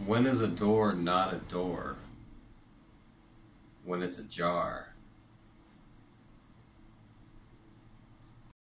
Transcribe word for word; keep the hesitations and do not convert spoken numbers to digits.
When is a door not a door? When it's ajar.